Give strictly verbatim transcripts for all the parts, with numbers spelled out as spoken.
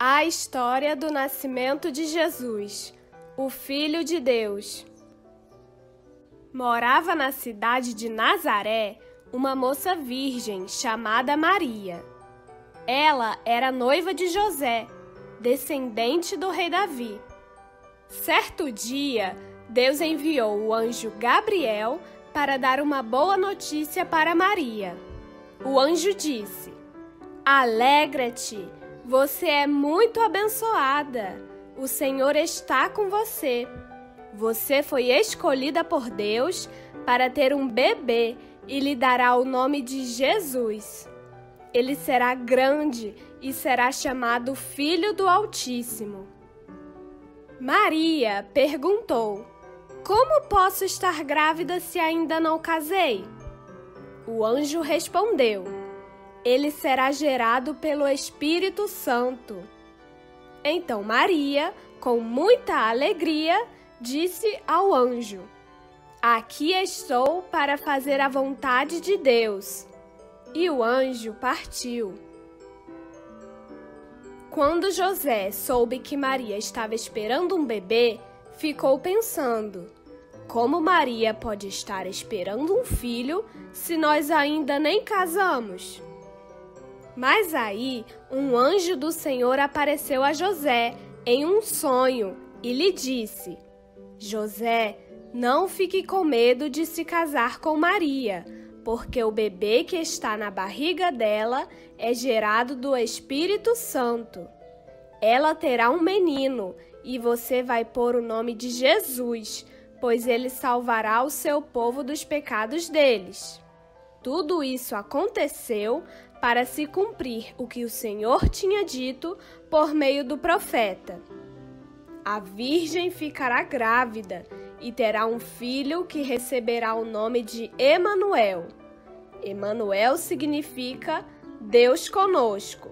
A história do nascimento de Jesus, o Filho de Deus. Morava na cidade de Nazaré uma moça virgem chamada Maria. Ela era noiva de José, descendente do rei Davi. Certo dia, Deus enviou o anjo Gabriel para dar uma boa notícia para Maria. O anjo disse: "Alegra-te, você é muito abençoada. O Senhor está com você. Você foi escolhida por Deus para ter um bebê e lhe dará o nome de Jesus. Ele será grande e será chamado Filho do Altíssimo." Maria perguntou: "Como posso estar grávida se ainda não casei?" O anjo respondeu: "Ele será gerado pelo Espírito Santo." Então Maria, com muita alegria, disse ao anjo: "Aqui estou para fazer a vontade de Deus." E o anjo partiu. Quando José soube que Maria estava esperando um bebê, ficou pensando: como Maria pode estar esperando um filho se nós ainda nem casamos? Mas aí um anjo do Senhor apareceu a José em um sonho e lhe disse: "José, não fique com medo de se casar com Maria, porque o bebê que está na barriga dela é gerado do Espírito Santo. Ela terá um menino e você vai pôr o nome de Jesus, pois ele salvará o seu povo dos pecados deles." Tudo isso aconteceu para se cumprir o que o Senhor tinha dito por meio do profeta: "A virgem ficará grávida e terá um filho que receberá o nome de Emanuel." Emanuel significa Deus conosco.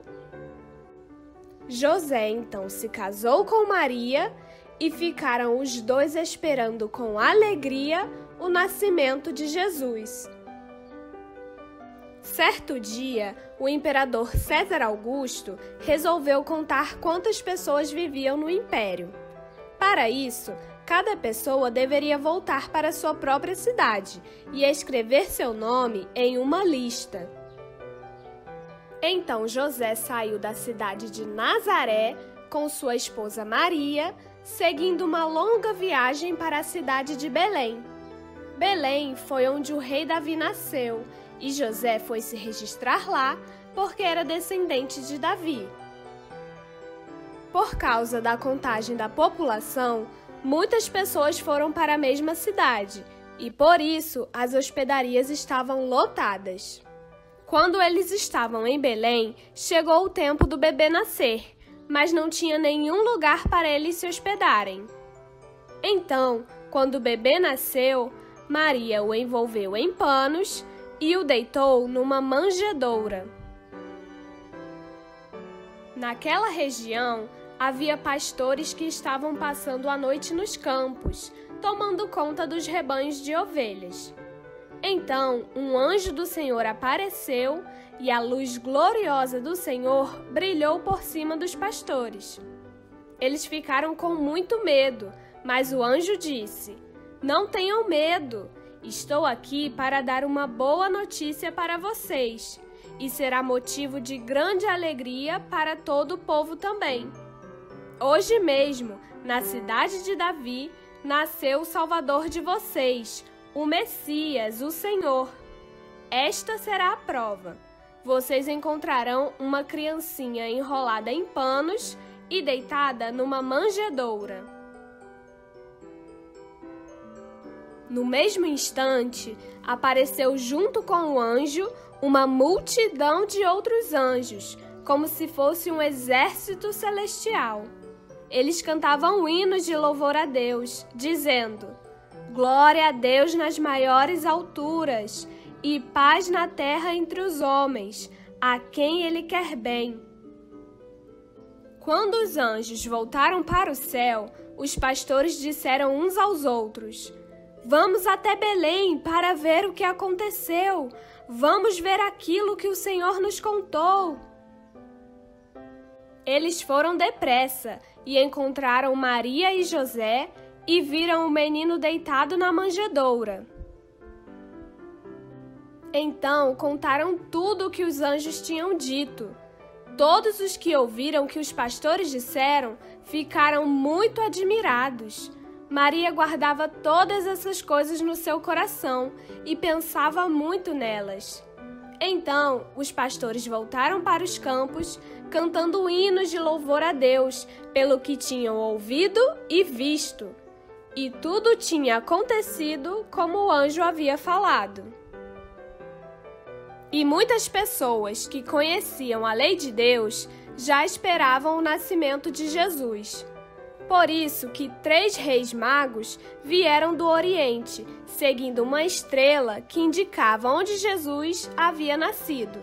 José então se casou com Maria e ficaram os dois esperando com alegria o nascimento de Jesus. Certo dia, o imperador César Augusto resolveu contar quantas pessoas viviam no império. Para isso, cada pessoa deveria voltar para sua própria cidade e escrever seu nome em uma lista. Então José saiu da cidade de Nazaré com sua esposa Maria, seguindo uma longa viagem para a cidade de Belém. Belém foi onde o rei Davi nasceu, e José foi se registrar lá porque era descendente de Davi. Por causa da contagem da população, muitas pessoas foram para a mesma cidade e, por isso, as hospedarias estavam lotadas. Quando eles estavam em Belém, chegou o tempo do bebê nascer, mas não tinha nenhum lugar para eles se hospedarem. Então, quando o bebê nasceu, Maria o envolveu em panos e o deitou numa manjedoura. Naquela região, havia pastores que estavam passando a noite nos campos, tomando conta dos rebanhos de ovelhas. Então, um anjo do Senhor apareceu e a luz gloriosa do Senhor brilhou por cima dos pastores. Eles ficaram com muito medo, mas o anjo disse: "Não tenham medo. Estou aqui para dar uma boa notícia para vocês, e será motivo de grande alegria para todo o povo também. Hoje mesmo, na cidade de Davi, nasceu o Salvador de vocês, o Messias, o Senhor. Esta será a prova. Vocês encontrarão uma criancinha enrolada em panos e deitada numa manjedoura." No mesmo instante, apareceu junto com o anjo uma multidão de outros anjos, como se fosse um exército celestial. Eles cantavam hinos de louvor a Deus, dizendo: "Glória a Deus nas maiores alturas e paz na terra entre os homens, a quem Ele quer bem." Quando os anjos voltaram para o céu, os pastores disseram uns aos outros: "Vamos até Belém para ver o que aconteceu. Vamos ver aquilo que o Senhor nos contou." Eles foram depressa e encontraram Maria e José e viram o menino deitado na manjedoura. Então contaram tudo o que os anjos tinham dito. Todos os que ouviram o que os pastores disseram ficaram muito admirados. Maria guardava todas essas coisas no seu coração e pensava muito nelas. Então, os pastores voltaram para os campos, cantando hinos de louvor a Deus pelo que tinham ouvido e visto. E tudo tinha acontecido como o anjo havia falado. E muitas pessoas que conheciam a lei de Deus já esperavam o nascimento de Jesus. Por isso que três reis magos vieram do Oriente, seguindo uma estrela que indicava onde Jesus havia nascido.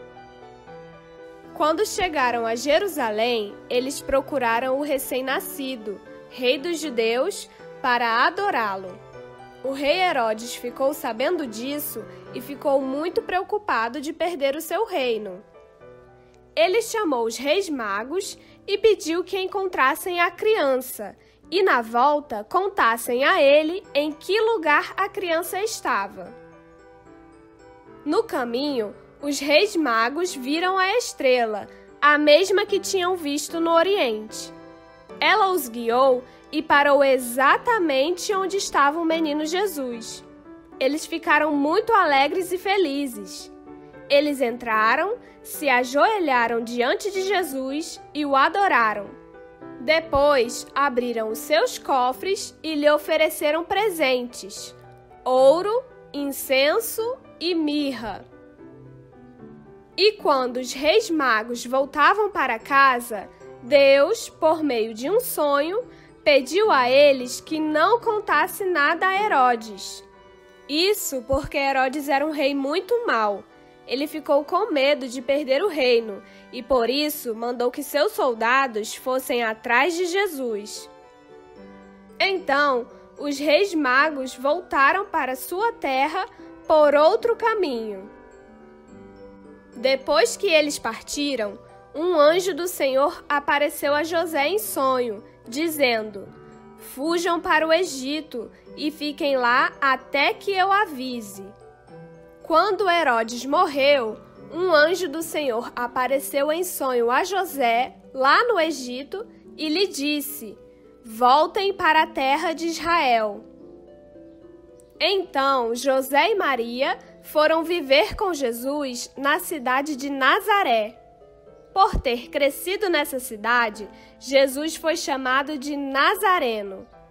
Quando chegaram a Jerusalém, eles procuraram o recém-nascido, rei dos judeus, para adorá-lo. O rei Herodes ficou sabendo disso e ficou muito preocupado de perder o seu reino. Ele chamou os reis magos e pediu que encontrassem a criança e, na volta, contassem a ele em que lugar a criança estava. No caminho, os reis magos viram a estrela, a mesma que tinham visto no Oriente. Ela os guiou e parou exatamente onde estava o menino Jesus. Eles ficaram muito alegres e felizes. Eles entraram, se ajoelharam diante de Jesus e o adoraram. Depois, abriram os seus cofres e lhe ofereceram presentes: ouro, incenso e mirra. E quando os reis magos voltavam para casa, Deus, por meio de um sonho, pediu a eles que não contasse nada a Herodes. Isso porque Herodes era um rei muito mau. Ele ficou com medo de perder o reino e, por isso, mandou que seus soldados fossem atrás de Jesus. Então, os reis magos voltaram para sua terra por outro caminho. Depois que eles partiram, um anjo do Senhor apareceu a José em sonho, dizendo: fujam para o Egito e fiquem lá até que eu avise. Quando Herodes morreu, um anjo do Senhor apareceu em sonho a José, lá no Egito, e lhe disse: voltem para a terra de Israel. Então José e Maria foram viver com Jesus na cidade de Nazaré. Por ter crescido nessa cidade, Jesus foi chamado de Nazareno.